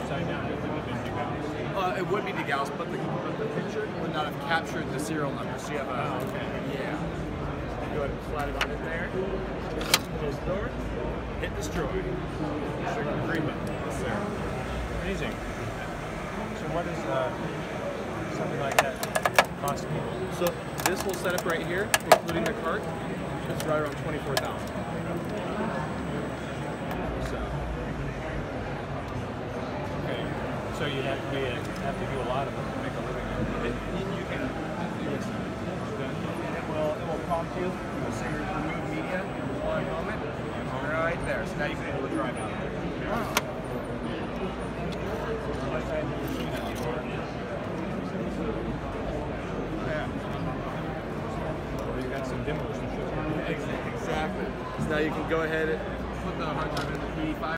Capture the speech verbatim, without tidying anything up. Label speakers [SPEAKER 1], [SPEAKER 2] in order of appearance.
[SPEAKER 1] upside down, it would have been degaussed.
[SPEAKER 2] Uh, it would be degaussed, but the, but the picture would not have captured the serial number. So you have a,
[SPEAKER 1] Oh, okay.
[SPEAKER 2] yeah. Go ahead and slide it on in there. Close the door. Hit destroy. Trigger the green button. Yes, sir.
[SPEAKER 1] Amazing. So what is uh, something like that cost people?
[SPEAKER 2] So this whole setup right here, including the cart, is right around twenty-four thousand. So.
[SPEAKER 1] Okay. So you have to be a, have to do a lot of them to make a living.
[SPEAKER 2] It, you, you can. Yes. And it will it will prompt you. It will say remove media one moment. Right there. So now you can be able to drive out.
[SPEAKER 1] Wow. Unless I had the machine on the door. Yeah. Or you got some demos and shit.
[SPEAKER 2] Exactly. So now you can go ahead and put the hard drive in the P D five.